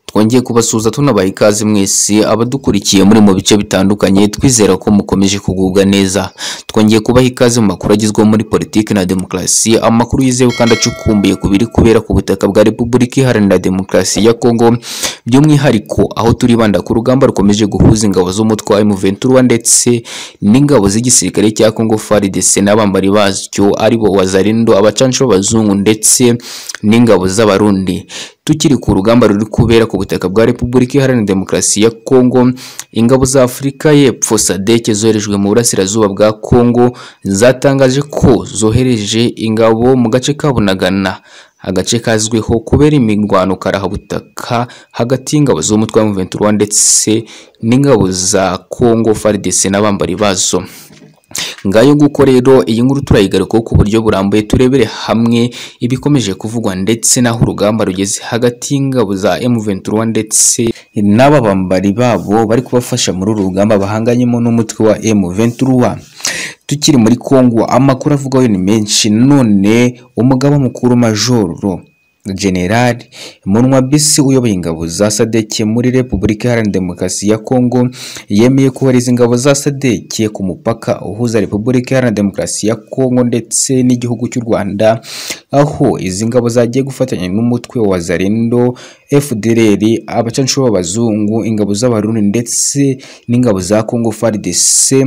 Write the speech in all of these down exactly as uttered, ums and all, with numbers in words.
Twongeye kubasuhuza tunabaha ikaze mwese abadukurikiye muri mu bice bitandukanye, twizera ko mukomeje kugubwa neza. Twongeye kubaha ikaze mu makuru agizwe muri politiki na demokarasi, amakuru yizewe kandi acukumbuye ku biri kubera ku butaka bwa Repubulika Iharanira Demokarasi ya Kongo, by'umwihariko aho turibanda ku rugamba rukomeje guhuza ingabo z'umutwe wa M vingt trois ndetse n'ingabo z'igisirikare cya Kongo F A R D C n'abambari bazyo aribo Wazalendo, abacancuro b'abazungu ndetse n'ingabo z'abarundi. Tukiri ku rugamba ruri kubera ku butaka bwa Repubulika Iharanira Demokarasi ya Kongo, ingabo za Afurika y'Epfo S A D C zoherejwe mu burasirazuba bwa Kongo zatangaje ko zohereje ingabo mu gace ka Bunagana, agace kazwiho kubera imirwano karahabutaka hagati y'ingabo z'umutwe wa M vingt trois ndetse n'ingabo za Kongo F A R D C n'abambari bazo. Ngayo nguko rero iyi nkuru turayigarukaho ku buryo burambuye, turebere hamwe ibikomeje kuvugwa ndetse naho urugamba rugeze hagati y'ingabo za M vingt trois ndetse n'ababambari babo bari kubafasha muri uru rugamba bahanganyemo n'umutwe wa M vingt trois. Tukiri muri Kongo, amakuru avugaho ni menshi. None umugaba mukuru Majoro General Munwabisi uyoboye ingabo za S A D C muri Repubulika Iharanira Demokarasi ya Kongo yemeye kohereza ingabo za S A D C ku mupaka uhuza Repubulika Iharanira Demokarasi ya Kongo ndetse n'igihugu cy'u Rwanda, aho izi ngabo zagiye gufatanya n'umutwe wa Wazalendo, F D L R, abacancuro b'abazungu, ingabo z'abarundi ndetse n'ingabo za Kongo F A R D C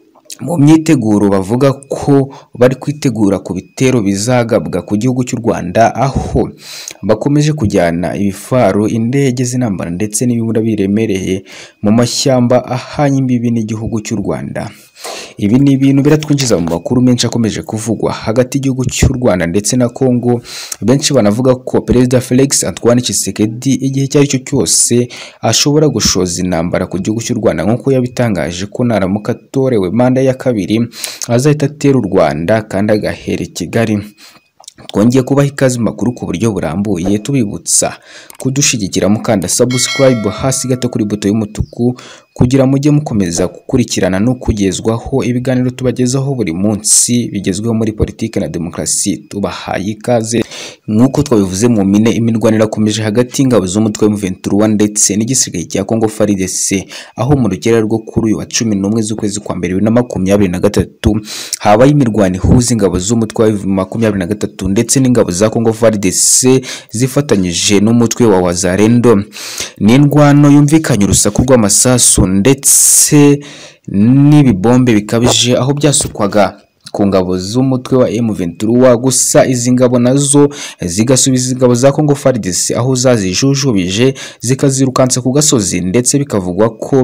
mu myiteguro bavuga ko bari kwitegura ku bitero bizagabwa ku gihugu cy'u Rwanda, aho bakomeje kujyana ibifaro, indege z'intambara ndetse n'ibibunda biremereye mu mashyamba ahanye imbibi n'igihugu cy'u Rwanda. Ibi ni ibintu biratwinjiza mu makuru menshi akomeje kuvugwa hagati y'igihugu cy'u Rwanda ndetse na Kongo. Benshi banavuga ko Perezida Felix Antoine Tshisekedi igihe cyari cyo cyose ashobora gushoza intambara ku gihugu cy'u Rwanda, nk'uko yabitangaje ko naramuka atorewe manda ya kabiri azahita atera u Rwanda kandi agahera i Kigali. Twongeye kubaha ikaze makuru ku buryo burambuye, tubibutsa kudushigikira mukanda subscribe hasi gato kuri buto y'umutuku kugira mujye mukomeza gukurikirana no kugezwaho ibiganiro tubagezaho buri munsi bigezweho muri politiki na demokarasi. Tubahaye ikaze. Nk'uko twabivuze mu mine, imirwano irakomeje hagati y'ingabo z'umutwe wa M vingt trois ndetse n'igisirikare cya Kongo F A R D C, aho mu rugera rwo kuri uyu wa cumi n'umwe z'ukwezi kwa mbere bibiri na makumyabiri na gatatu habaye imirwano ihuza ingabo z'umutwe wa makumyabiri na gatatu ndetse n'ingabo za Kongo F A R D C zifatanyije n'umutwe wa Wazalendo. Ni indwano yumvikanye urusaku rw'amasasu ndetse n'ibibombe bikabije aho byasukwaga ku ngabo z'umutwe wa M vingt trois, gusa izi ngabo nazo zigasubiza ingabo za Kongo F A R D C aho zazijujubije zikazirukansa ku gasozi, ndetse bikavugwa ko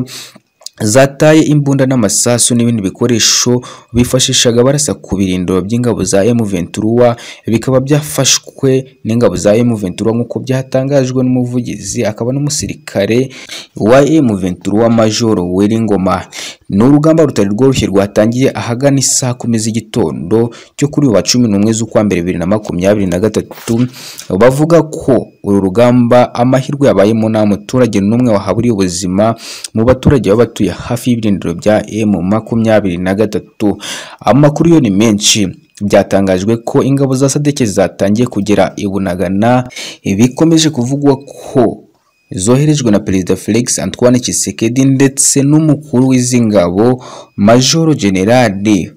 zataye imbunda n'amasasu n'ibindi bikoresho bifashishaga barasa ku birindiro by'ingabo za M vingt trois, bikaba byafashwe n'ingabo za M vingt trois nk'uko byatangajwe n'umuvugizi akaba n'umusirikare wa M vingt trois Majoro Weringoma. Ni urugamba rutari rworoshye rwatangiye ahagana isaha kumi z'igitondo cyo kuri wa cumi n'umwe z'ukwa mbere bibiri na makumyabiri na gatatu. Bavuga ko uru rugamba amahirwe yabayemo nta muturage n'umwe wahaburiye ubuzima mu baturage b'abatuye hafi y'ibirindiro bya M makumyabiri na gatatu. Amakuru yo ni menshi. Byatangajwe ko ingabo za S A D C zatangiye kugera i Bunagana, bikomeje kuvugwa ko zoherejwe na Perezida Felix Antoine Tshisekedi ndetse n'umukuru w'izi ngabo Majoro General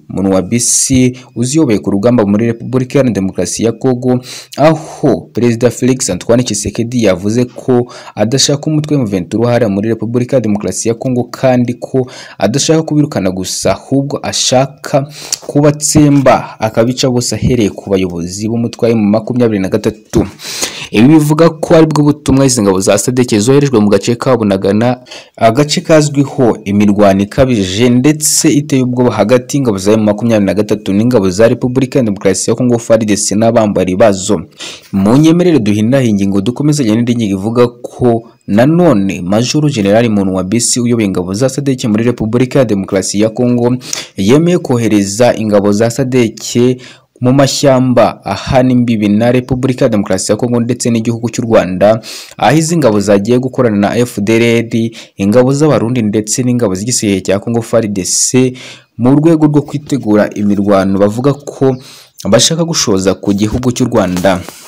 Munwabisi uziyoboye ku rugamba muri Repubulika Iharanira Demokarasi ya Kongo, aho Perezida Felix Antoine Tshisekedi yavuze ko adashaka umutwe wa M vingt trois hariya muri Repubulika ya Demokarasi ya Kongo, kandi ko adashaka kubirukana gusa ahubwo ashaka kubatsemba akabica bose ahereye ku bayobozi b'umutwe wa M makumyabiri na gatatu. Ibi bivuga ko ari bwo butumwa izi ngabo za S A D C zoherejwe mu gace ka Bunagana, agace kazwiho imirwano ikabije ndetse iteye ubwoba hagati y'ingabo za M makumyabiri na gatatu n'ingabo za Repubulika ya Demokarasi ya Kongo F A R D C n'abambari bazo. Mu nyemerere duhinda ingingo dukomeza n'indi ngingo ivuga ko nanone Majoro General Munwabisi uyoboye ingabo za S A D C muri Repubulika ya Demokarasi ya Kongo yemeye kohereza ingabo za S A D C mu mashyamba ahana imbibi na Repubulika ya Demokarasi ya Kongo ndetse n'igihugu cy'u Rwanda, aho izi ngabo zagiye gukorana na F D L R, ingabo z'abarundi ndetse n'ingabo z'igisirikare cya Kongo F A R D C mu rwego rwo kwitegura imirwano bavuga ko bashaka gushoza ku gihugu cy'u Rwanda.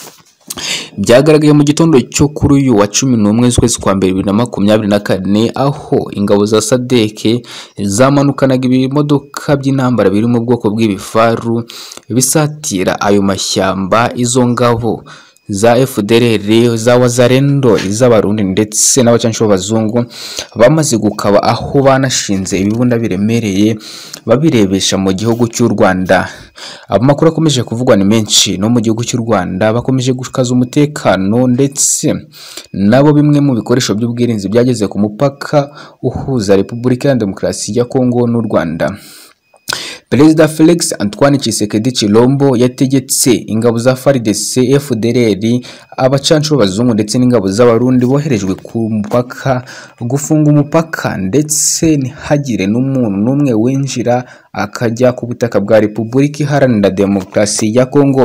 Byagaragaye mu gitondo cyo kuri uyu wa cumi n'umwe z'ukwezi kwa mbere bibiri na makumyabiri na kane aho ingabo za Sadeke zamanukanaga ibimodoka by'intambara biri mu bwoko bw'ibifaru bisatira ayo mashyamba. Izo ngabo za F D L R, za Wazalendo, iz'abarundi ndetse n'abacancuro b'abazungu bamaze gukaba aho banashinze ibibunda biremereye babirebesha mu gihugu cy'u Rwanda. Amakuru akomeje kuvugwa ni menshi no mu gihugu cy'u Rwanda bakomeje gukaza umutekano, ndetse nabo bimwe mu bikoresho by'ubwirinzi byageze ku mupaka uhuza Repubulika ya Demokarasi ya Kongo n'u Rwanda. Perezida Felix Antoine Tshisekedi Tshilombo yategetse ingabo za F A R D C, F D L R, abacancuro b'abazungu ndetse n'ingabo z'abarundi boherejwe ku mupaka gufunga umupaka ndetse ntihagire n'umuntu n'umwe winjira akajya ku butaka bwa Repubulika Iharanira Demokarasi ya Kongo.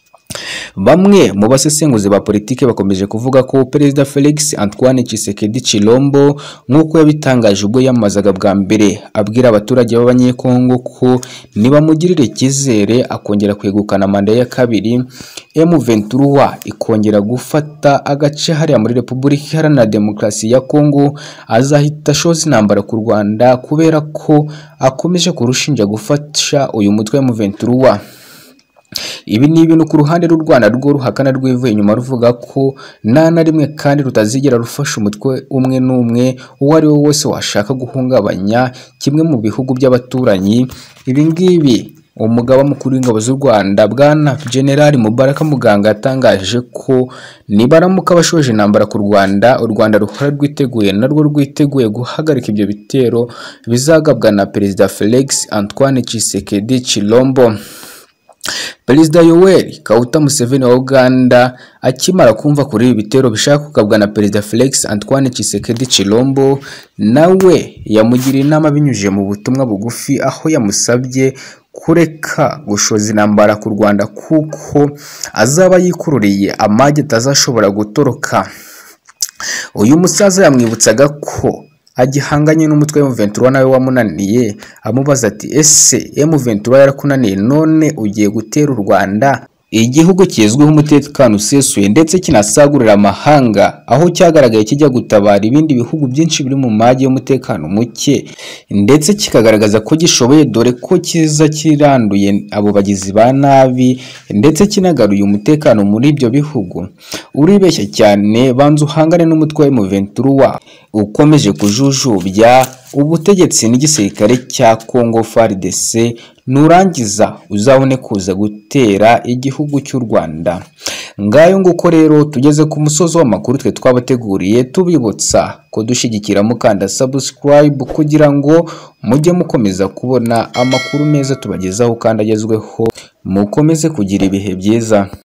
Bamwe mu basesenguzi ba politike bakomeje kuvuga ko Perezida Felix Antoine Tshisekedi Tshilombo nk'uko yabitangaje ubwo yamazaga bwa mbere abwira abaturage b'abanyekongo ko nibamugirire icyizere akongera kwegukana manda ya kabiri, M vingt-trois ikongera gufata agace hariya muri Repubulika Iharanira Demokarasi ya Kongo, azahita ashoza intambara ku Rwanda kubera ko akomeje kurushinja gufasha uyu mutwe M vingt-trois. Ibi ni ibintu ku ruhande rw'u Rwanda rwo ruhakana rwivuye inyuma ruvuga ko nta na rimwe kandi rutazigera rufasha umutwe umwe n'umwe uwo ari wo wese washaka guhungabanya kimwe mu bihugu by'abaturanyi. Ibi ngibi umugaba mukuru w'ingabo z'u Rwanda Bwana General Mubaraka Muganga yatangaje ko nibaramuka bashoje intambara ku Rwanda, u Rwanda ruhora rwiteguye narwo rwiteguye guhagarika ibyo bitero bizagabwa na Perezida Felix Antoine Tshisekedi Tshilombo. Perezida Yoweri Kaguta Museveni wa Uganda akimara kumva kuri ibi bitero bishaka kugabwa na Perezida Felix Antoine Tshisekedi Tshilombo, nawe yamugiriye inama binyujije mu butumwa bugufi aho yamusabye kureka gushoza intambara ku Rwanda kuko azaba yikururiye amage atazashobora gutoroka. Uyu musaza yamwibutsaga ko agihanganye n'umutwe wa M vingt-trois nawe wamunaniye, amubaza ati ese M vingt-trois yarakunaniye none ugiye gutera u Rwanda, igihugu kizwiho umutekano usesuye ndetse kinasagurira amahanga, aho cyagaragaye kijya gutabara ibindi bihugu byinshi biri mu mage y'umutekano muke ndetse kikagaragaza ko gishoboye dore ko kiza kiranduye abo bagizi ba nabi ndetse kinagaruye umutekano muri ibyo bihugu. Uribeshya cyane, banza uhangane n'umutwe wa M vingt-trois ukomeje kujujubya ubutegetsi n'igisirikare cya Congo F A R D C, nurangiza uzabone kuza gutera igihugu cy'u Rwanda. Ngayo nguko rero tugeze ku musozo w'amakuru twe twabateguriye, tubibutsa ko dushigikira mukanda subscribe kugira ngo mujye mukomeza kubona amakuru meza tubagezaho kandi agezweho. Mukomeze kugira ibihe byiza.